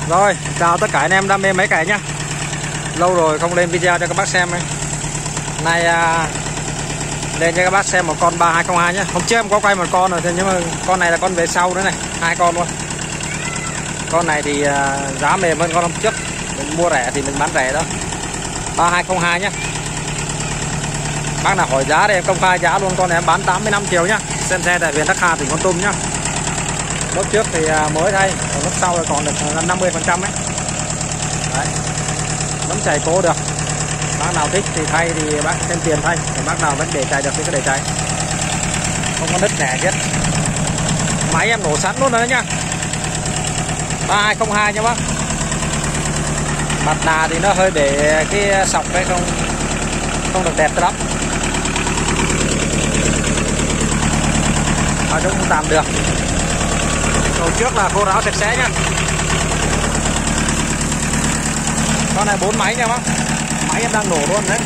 Rồi, chào tất cả anh em đam mê máy cày nhá. Lâu rồi không lên video cho các bác xem ấy. Nay lên cho các bác xem một con 3202 nhá. Hôm trước em có quay một con rồi, nhưng mà con này là con về sau nữa này, hai con luôn. Con này thì giá mềm hơn con hôm trước. Mình mua rẻ thì mình bán rẻ đó. 3202 nhá. Bác nào hỏi giá thì em công khai giá luôn. Con này em bán 85 triệu nhá. Xem xe tại huyện Đắc Hà, tỉnh Con Tum nhá. Lúc trước thì mới thay, còn lúc sau là còn được 50% ấy. Đấy, vẫn chạy cố được. Bác nào thích thì thay thì bác thêm tiền thay, còn bác nào vẫn để chạy được thì cứ để chạy, không có đứt nẻ chết. Máy em nổ sẵn luôn rồi đấy nhá. 3202 nha bác. Mặt nạ thì nó hơi để cái sọc đấy, không được đẹp lắm. Nói chung cũng tạm được. Đầu trước là khô ráo sạch sẽ nhá. Con này 4 máy nha bác. Máy em đang nổ luôn đấy.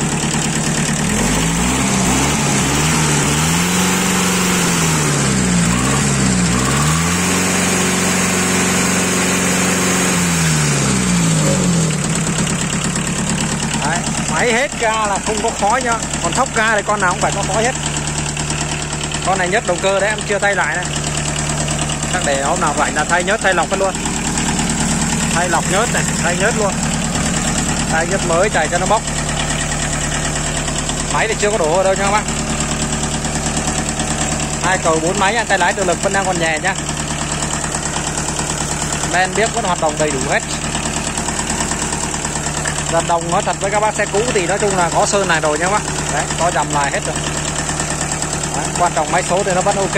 Đấy, máy hết ga là không có khói nhá. Còn thóc ga thì con nào cũng phải có khói hết. Con này nhớt động cơ đấy, em chưa thay lại này. Chắc để hôm nào rảnh là thay nhớt, thay lọc hết luôn. Thay lọc nhớt này, thay nhớt luôn. Thay nhớt mới chạy cho nó bốc. Máy thì chưa có đổ ở đâu nha các bác. Hai cầu 4 máy nha, tay lái tự lực vẫn đang còn nhẹ nhá. Ben biết vẫn hoạt động đầy đủ hết. Dàn đồng nói thật với các bác, xe cũ thì nói chung là có sơn này rồi nha các bác. Đấy, có dầm lại hết rồi. Đấy, quan trọng máy số thì nó vẫn ok.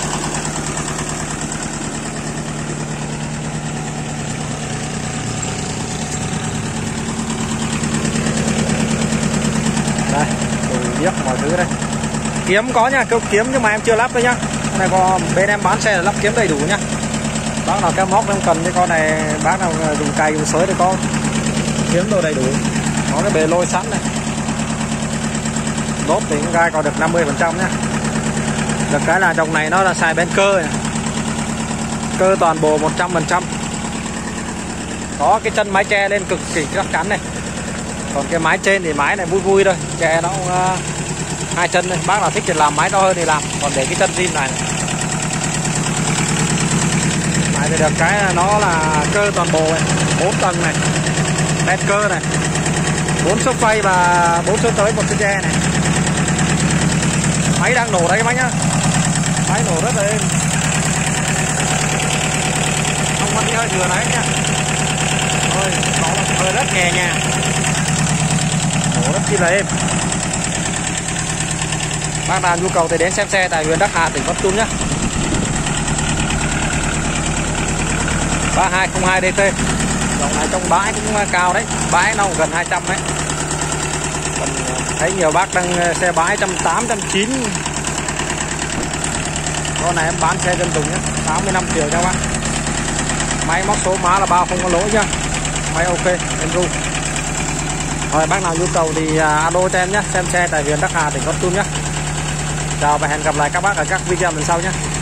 Đây, đồ điếc mọi thứ đây. Kiếm có nha, kiếm nhưng mà em chưa lắp thôi nhá. Cái này có bên em bán xe là lắp kiếm đầy đủ nhá. Bác nào cái móc em cần cái con này, bác nào dùng cày dùng sới thì có kiếm đồ đầy đủ. Có cái bề lôi sẵn này. Đốt thì gai còn được 50% nhá. Được cái là dòng này nó là xài bên cơ này. Cơ toàn bộ 100%. Có cái chân mái che lên cực kỳ chắc chắn này. Còn cái mái trên thì mái này vui vui thôi, che nó hai chân này. Bác nào thích thì làm mái to hơn thì làm, còn để cái chân zin này, mái thì được cái là nó là cơ toàn bộ này, 4 tầng này, ben cơ này, 4 số quay và 4 số tới, 1 số che này. Máy đang nổ đấy các bác nhá. Máy nổ rất là êm, không có tí hơi thừa đấy nhá. Thôi, nó là hơi rất nhẹ nhàng, nổ rất chi là êm. Bác nào nhu cầu thì đến xem xe tại huyện Đắc Hà, tỉnh Con Tum nhé. 3202 DT. Dòng này trong bãi cũng cao đấy, bãi nó gần 200 đấy. Còn thấy nhiều bác đang xe bãi 180, 190. Con này em bán xe dân dùng nhé, 85 triệu nha bác. Máy móc số má là bao không có lỗi nhá. Máy ok, em ru. Rồi bác nào nhu cầu thì alo cho em nhé, xem xe tại huyện Đắc Hà, tỉnh Con Tum nhé. Chào và hẹn gặp lại các bác ở các video lần sau nhé.